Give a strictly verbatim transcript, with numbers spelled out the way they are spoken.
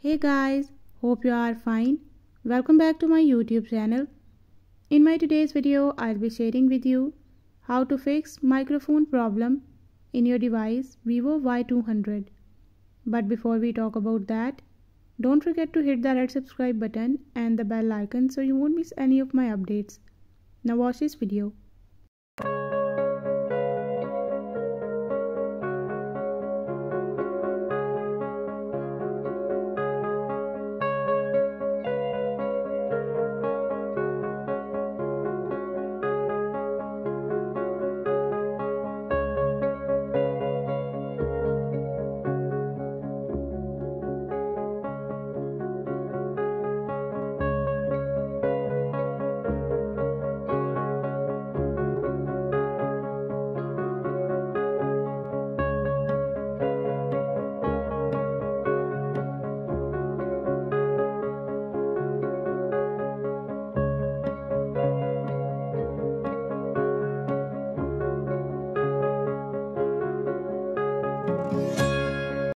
Hey guys, hope you are fine. Welcome back to my YouTube channel. In my today's video, I'll be sharing with you how to fix microphone problem in your device Vivo Y two hundred. But before we talk about that, don't forget to hit the red subscribe button and the bell icon so you won't miss any of my updates. Now watch this video.